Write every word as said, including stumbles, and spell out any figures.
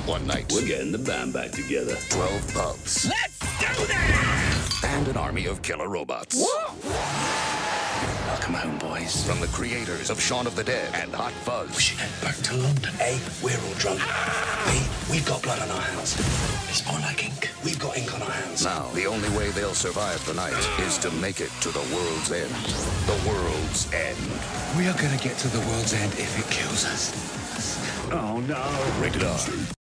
One night. We're getting the band back together. Twelve pubs. Let's do this! And an army of killer robots. Whoa! Welcome home, boys. From the creators of Shaun of the Dead and Hot Fuzz. We should head back to London. A, we're all drunk. B, we've got blood on our hands. It's more like ink. We've got ink on our hands. Now, the only way they'll survive the night is to make it to the world's end. The world's end. We are gonna get to the world's end if it kills us. Oh, no. Rated R.